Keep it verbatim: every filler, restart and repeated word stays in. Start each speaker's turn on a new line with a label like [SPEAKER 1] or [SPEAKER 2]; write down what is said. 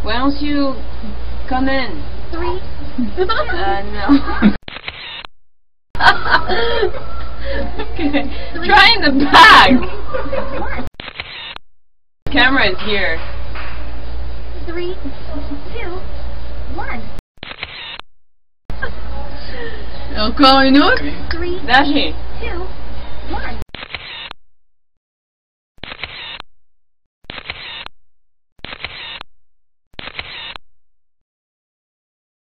[SPEAKER 1] Why don't you come in?
[SPEAKER 2] Three.
[SPEAKER 1] Uh, no. Okay. Try in the back. Camera is here.
[SPEAKER 2] Three, two, one.
[SPEAKER 1] Encore une autre?
[SPEAKER 2] Three,
[SPEAKER 1] Lâchez.
[SPEAKER 2] two,